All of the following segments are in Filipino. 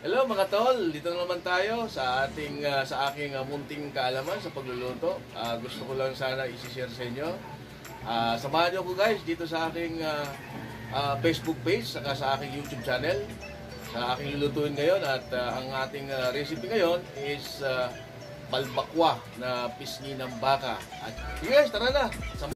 Hello mga tol, dito na naman tayo sa aking munting kaalaman sa pagluluto. Gusto ko lang sana i-share sa inyo. Samahan niyo ko guys dito sa aking Facebook page saka sa aking YouTube channel. Sa aking lulutuin ngayon at ang ating recipe ngayon is balbakwa na pisngi ng baka. At sige guys, tara na!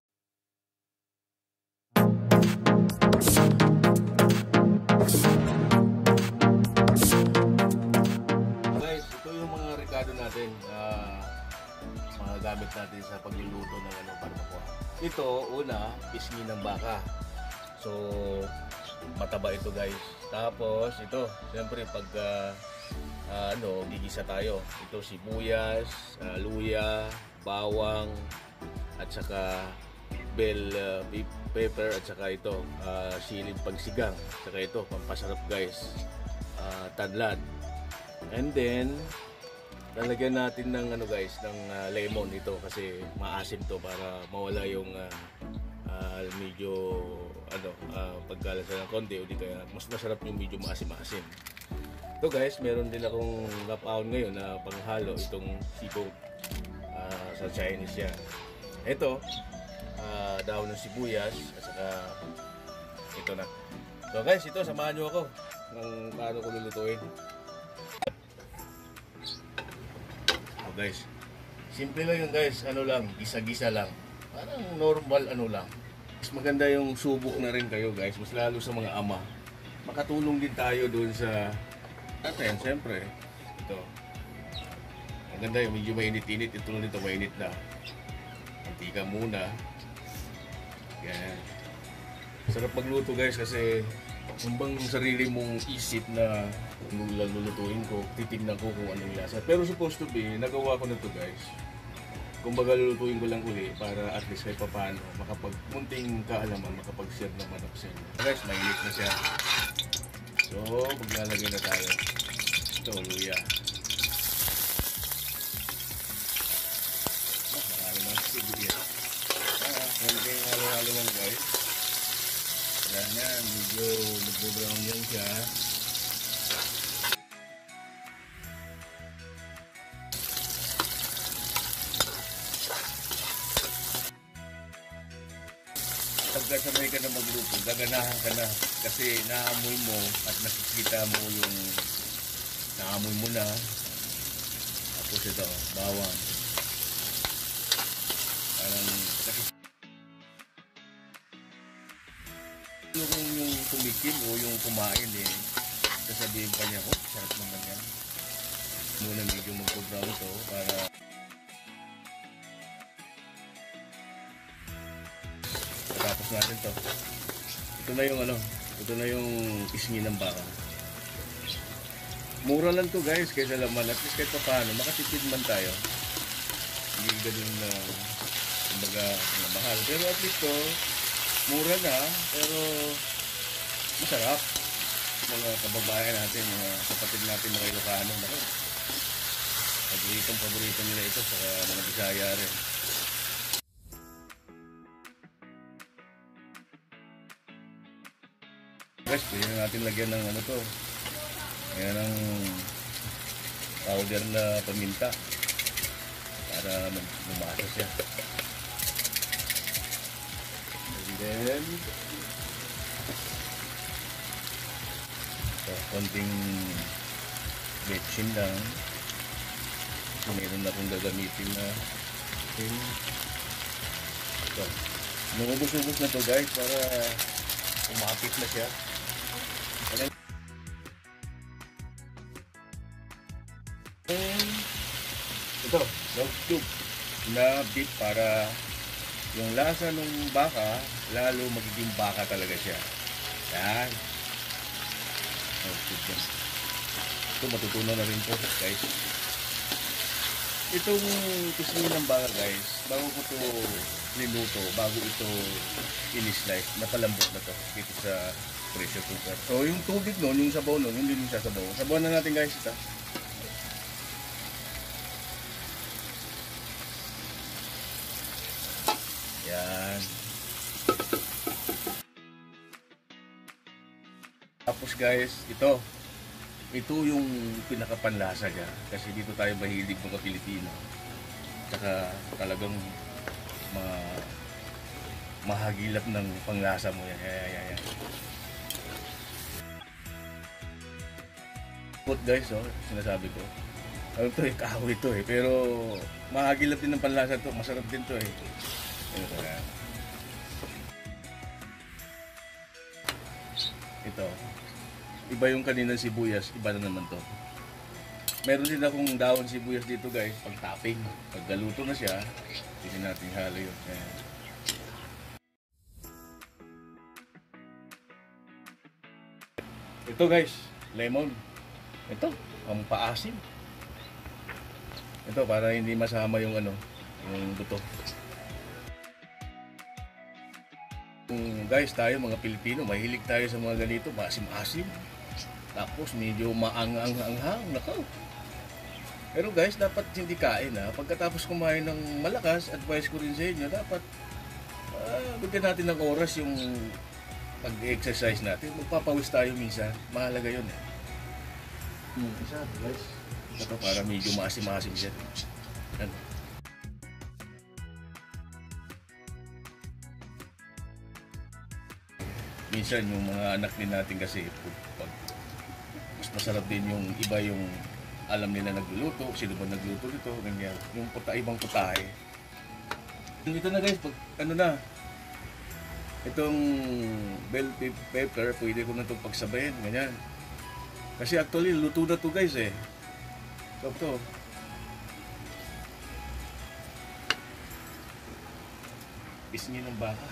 Natin mga gamit natin sa pagluluto ng barbacoa. Ito, una, pisngi ng baka. So, mataba ito guys. Tapos, ito, siyempre pag gigisa tayo. Ito sibuyas, luya, bawang, at saka bell pepper, at saka ito, siling pagsigang. At saka ito, pampasarap guys, tanlad. And then, lalagyan natin ng ng lemon ito kasi maasim to para mawala yung medyo pagkalasa ng konti o di kaya mas masarap yung medyo maasim-maasim. Ito guys, meron din akong lapaon ngayon na panghalo itong seafood sa Chinese yan. Ito, daon ng sibuyas at saka ito na. So guys, ito samahan nyo ako ng paano ko lulutuin. Guys, simple lang yun guys, gisa-gisa lang, parang normal lang. Mas maganda yung subok na rin kayo guys, mas lalo sa mga ama, makatulong din tayo doon sa atin. Siyempre ito maganda yung medyo mainit-init, ito nito mainit na mantika muna. Yan, sarap magluto guys kasi bang sarili mong isip na lulutuin ko, titignan ko kung anong lasa. Pero supposed to be, nagawa ko na to guys. Kumbaga lulutuin ko lang uli para at least kahit paano makapagmunting kaalaman, makapag-share naman ako sa inyo. Guys, mainit na siya. So, maglalagay na tayo. Ito, luya. Marami na sibuyas. Konting halo-halo lang guys. Yan yan, medyo nag-brown yan siya. Pagkasabay ka na magluto, gaganahan ka na kasi naamoy mo at nakikita mo yung naamoy mo na. Tapos ito, bawang. Parang yung tumikim o yung kumain sasabihin pa niya, oh, sarap naman yan. Muna medyo magpo-brown to para tapos natin to. Ito na yung pisngi ng baka. Mura lang to guys kaysa laman, at least kahit pa paano makatipid man tayo. Hindi ganun na kumbaga mahal, pero at least to mura na, pero masarap. Mga kababayan natin, mga kapatid natin, mga Ilocano, paborito nila ito sa mga Bisaya rin. Guys, pwede natin lagyan ng ayan ang powder na paminta para lumasa siya. And then konting betchin lang. Meron na akong gagamitin na ito. Nungubos-ubos na to guys para umapit na siya. Ito, dog tube na beef para yung lasa ng baka lalo magiging baka talaga siya. Yan. Ito matutunan na rin po guys. Itong pisngi ng baka guys, bago ko ito niluto, bago ito in-slice, napalambot na to dito sa pressure cooker. So yung tubig nun, yung sabaw nun, hindi nyo sasabaw. Sabawan na natin guys ito. Yan. Tapos guys, ito ito yung pinakapanlasa niya. Kasi dito tayo mahilig mga Pilipino. Tsaka talagang ma mahagilap ng panglasa mo yan. Yan. Put guys, oh, sinasabi ko. Ano to eh, kahoy to eh. Pero mahagilap din ng panlasa to. Masarap din to eh. Ito. Iba yung kaninang sibuyas, iba na naman to. Meron din akong dahon sibuyas dito guys, pag topping. Pag galuto na siya, hindi natin halo yun. Ayan. Ito guys, lemon. Ito, ang paasim. Ito para hindi masama yung ano, yung buto. Guys, tayo mga Pilipino, mahilig tayo sa mga ganito, maasim-asim. Tapos medyo maanghang-anghang, nakaw. Pero guys, dapat hindi kain ha. Pagkatapos kumain ng malakas, advice ko rin sa inyo, dapat bigyan natin ng oras yung pag-exercise natin. Magpapawis tayo minsan, mahalaga yun eh. Isa guys, ito para medyo maasim-asim siya. Ano? Minsan yung mga anak din natin kasi mas masarap din yung iba yung alam nila nagluluto, sino ba nagluto nito, ganyan. Yung ibang putahe. Dito na guys, pag ano na, itong bell pepper, pwede ko na itong pagsabayin, ganyan. Kasi actually, luto na to guys eh. So, pisngi ng baka.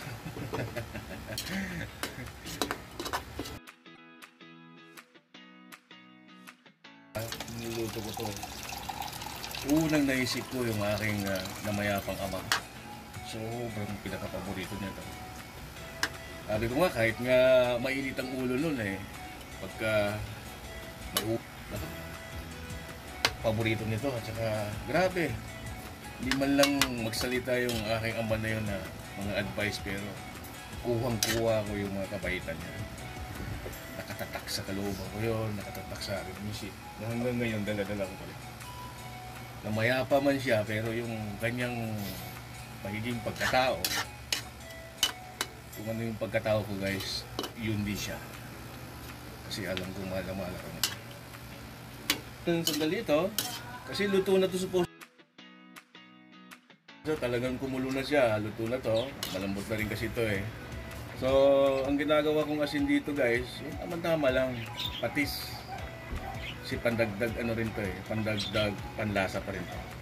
Niluto ko to. Unang naisip ko yung aking namayapang ama. Sobrang pinaka-paborito niya to. Sabi ko nga, kahit nga mainit ang ulo nun eh. Pagka may paborito nito at saka grabe. Hindi man lang magsalita yung aking ama na yun na mga advice pero kuhang-kuha ko yung mga kabaitan niya. Nakatatak sa kalooban ko yun, nakatatak sa aking isip. Hanggang ngayon, dala-dala ko pala. Namayapa man siya, pero yung kanyang magiging pagkatao, kung ano yung pagkatao ko guys, yun din siya. Kasi alam kong mahal na mahal ako na. Sandali ito, kasi luto na ito suppose. So, talagang kumulo na siya, luto na to, malambot na rin kasi ito eh. So, ang ginagawa kong asin dito guys, tama-tama lang, patis. Kasi pandagdag ano rin to eh, pandagdag panlasa pa rin to.